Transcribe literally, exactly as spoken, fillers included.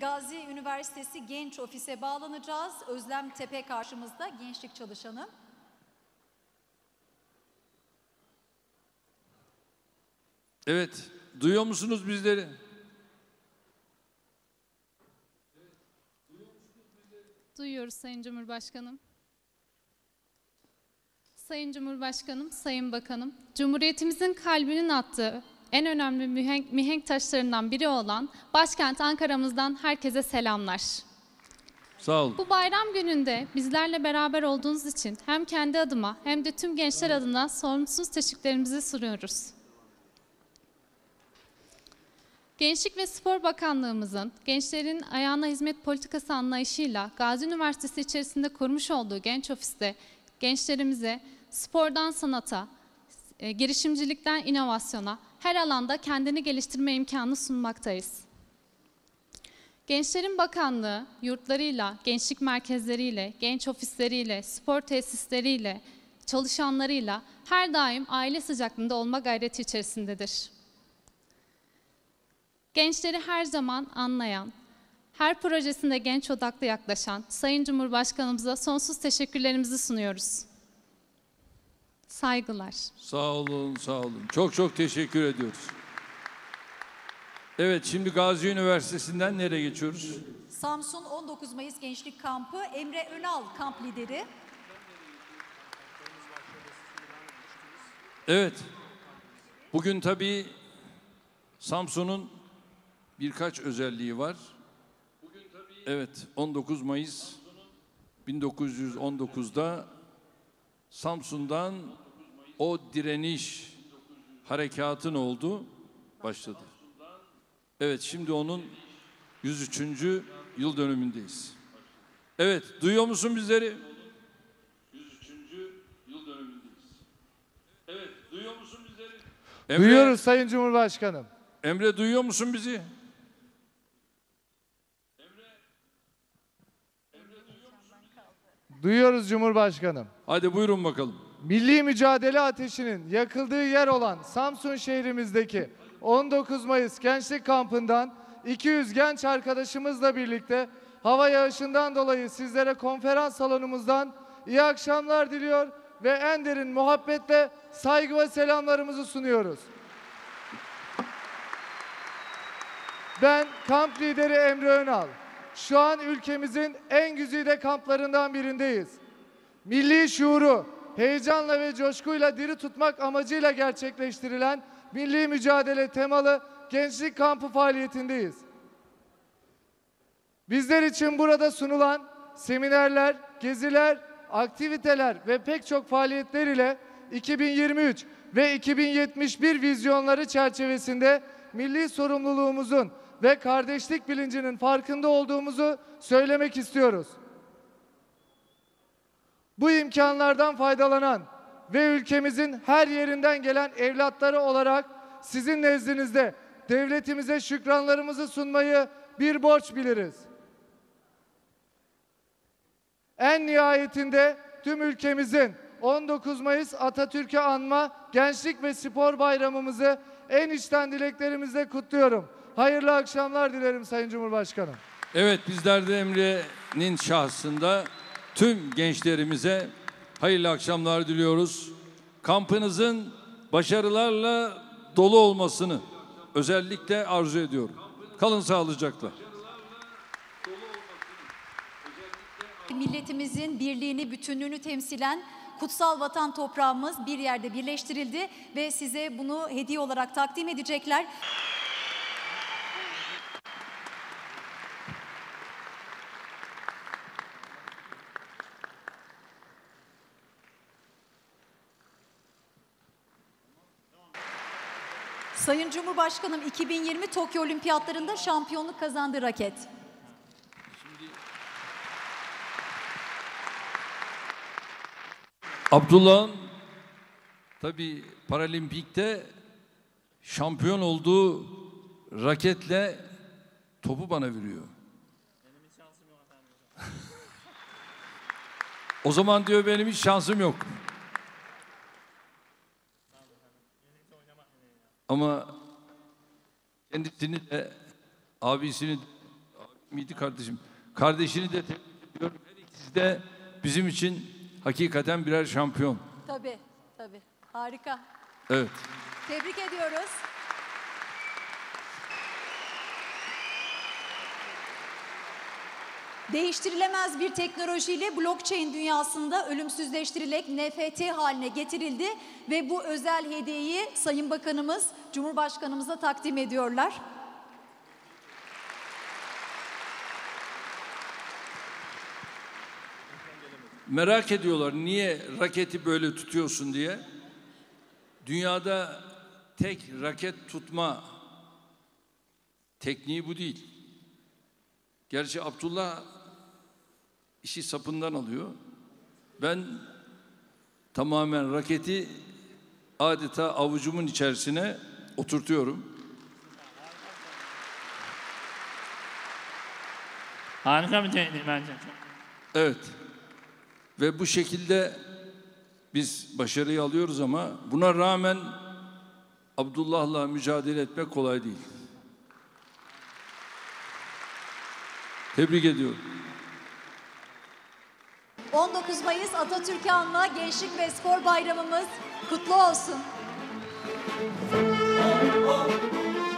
Gazi Üniversitesi Genç Ofis'e bağlanacağız. Özlem Tepe karşımızda, gençlik çalışanı. Evet, duyuyor musunuz bizleri? Duyuyoruz Sayın Cumhurbaşkanım. Sayın Cumhurbaşkanım, Sayın Bakanım, Cumhuriyetimizin kalbinin attığı en önemli mihenk, mihenk taşlarından biri olan başkent Ankara'mızdan herkese selamlar. Sağ olun. Bu bayram gününde bizlerle beraber olduğunuz için hem kendi adıma hem de tüm gençler adına sonsuz teşekkürlerimizi sunuyoruz. Gençlik ve Spor Bakanlığımızın gençlerin ayağına hizmet politikası anlayışıyla Gazi Üniversitesi içerisinde kurmuş olduğu Genç Ofis'te gençlerimize spordan sanata, e, girişimcilikten inovasyona her alanda kendini geliştirme imkanı sunmaktayız. Gençlerin Bakanlığı yurtlarıyla, gençlik merkezleriyle, genç ofisleriyle, spor tesisleriyle, çalışanlarıyla her daim aile sıcaklığında olma gayreti içerisindedir. Gençleri her zaman anlayan, her projesinde genç odaklı yaklaşan Sayın Cumhurbaşkanımıza sonsuz teşekkürlerimizi sunuyoruz. Saygılar. Sağ olun, sağ olun. Çok çok teşekkür ediyoruz. Evet, şimdi Gazi Üniversitesi'nden nereye geçiyoruz? Samsun on dokuz Mayıs Gençlik Kampı, Emre Önal kamp lideri. Evet, bugün tabii Samsun'un birkaç özelliği var. Evet, on dokuz Mayıs bin dokuz yüz on dokuz'da Samsun'dan o direniş harekatın oldu, başladı. Evet, şimdi onun yüz üçüncü yıl dönümündeyiz. Evet, duyuyor musun bizleri? yüz üçüncü yıl dönümündeyiz. Evet, duyuyor musun bizleri? Emre, Duyuyoruz Sayın Cumhurbaşkanım. Emre, duyuyor musun bizi? Duyuyoruz Cumhurbaşkanım. Hadi buyurun bakalım. Milli mücadele ateşinin yakıldığı yer olan Samsun şehrimizdeki on dokuz Mayıs Gençlik Kampı'ndan iki yüz genç arkadaşımızla birlikte hava yağışından dolayı sizlere konferans salonumuzdan iyi akşamlar diliyor ve en derin muhabbetle saygı ve selamlarımızı sunuyoruz. Ben kamp lideri Emre Önal. Şu an ülkemizin en güzide kamplarından birindeyiz. Milli şuuru heyecanla ve coşkuyla diri tutmak amacıyla gerçekleştirilen milli mücadele temalı gençlik kampı faaliyetindeyiz. Bizler için burada sunulan seminerler, geziler, aktiviteler ve pek çok faaliyetler ile iki bin yirmi üç ve iki bin yetmiş bir vizyonları çerçevesinde milli sorumluluğumuzun ve kardeşlik bilincinin farkında olduğumuzu söylemek istiyoruz. Bu imkanlardan faydalanan ve ülkemizin her yerinden gelen evlatları olarak sizin nezdinizde devletimize şükranlarımızı sunmayı bir borç biliriz. En nihayetinde tüm ülkemizin on dokuz Mayıs Atatürk'ü anma Gençlik ve Spor Bayramımızı en içten dileklerimizle kutluyorum. Hayırlı akşamlar dilerim Sayın Cumhurbaşkanım. Evet, bizler de Emre'nin şahsında tüm gençlerimize hayırlı akşamlar diliyoruz. Kampınızın başarılarla dolu olmasını özellikle arzu ediyorum. Kalın sağlıcakla. Milletimizin birliğini, bütünlüğünü temsilen kutsal vatan toprağımız bir yerde birleştirildi ve size bunu hediye olarak takdim edecekler. Sayın Cumhurbaşkanım, iki bin yirmi Tokyo Olimpiyatlarında şampiyonluk kazandı raket. Abdullah'ın tabii Paralimpik'te şampiyon olduğu raketle topu bana veriyor. Benim hiç şansım yok efendim. O zaman diyor benim hiç şansım yok. Ama kendisini de abisini miydi kardeşim? Kardeşini de tebrik ediyorum. Her ikisi de bizim için hakikaten birer şampiyon. Tabii, tabii. Harika. Evet. Tebrik ediyoruz. Değiştirilemez bir teknolojiyle blockchain dünyasında ölümsüzleştirilerek N F T haline getirildi ve bu özel hediyeyi Sayın Bakanımız, Cumhurbaşkanımıza takdim ediyorlar. Merak ediyorlar niye raketi böyle tutuyorsun diye. Dünyada tek raket tutma tekniği bu değil. Gerçi Abdullah işi sapından alıyor. Ben tamamen raketi adeta avucumun içerisine oturtuyorum. Harika bir teknik bence. Evet. Ve bu şekilde biz başarıyı alıyoruz ama buna rağmen Abdullah'la mücadele etmek kolay değil. Tebrik ediyorum. on dokuz Mayıs Atatürk'ü anma Gençlik ve Spor Bayramımız kutlu olsun.